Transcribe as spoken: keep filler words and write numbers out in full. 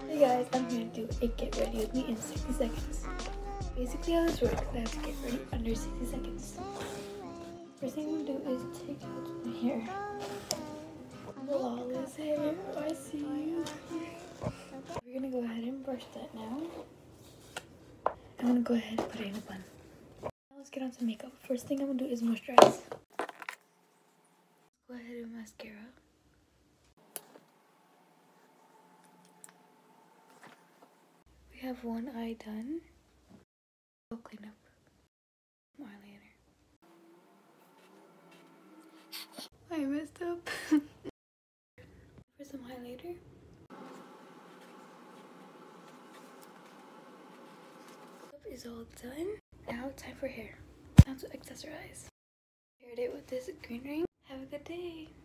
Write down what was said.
Hey guys, I'm here to do a get ready with me in sixty seconds. Basically how this works, I have to get ready under sixty seconds. First thing I'm gonna do is take out my hair. Flawless hair, I see you. We're gonna go ahead and brush that now. I'm gonna go ahead and put it in a bun. Now let's get on to makeup. First thing I'm gonna do is moisturize. Go ahead and mascara. We have one eye done. I'll clean up my eyeliner. I messed up. For some highlighter. Makeup is all done. Now time for hair. Time to accessorize. Paired it with this green ring. Have a good day.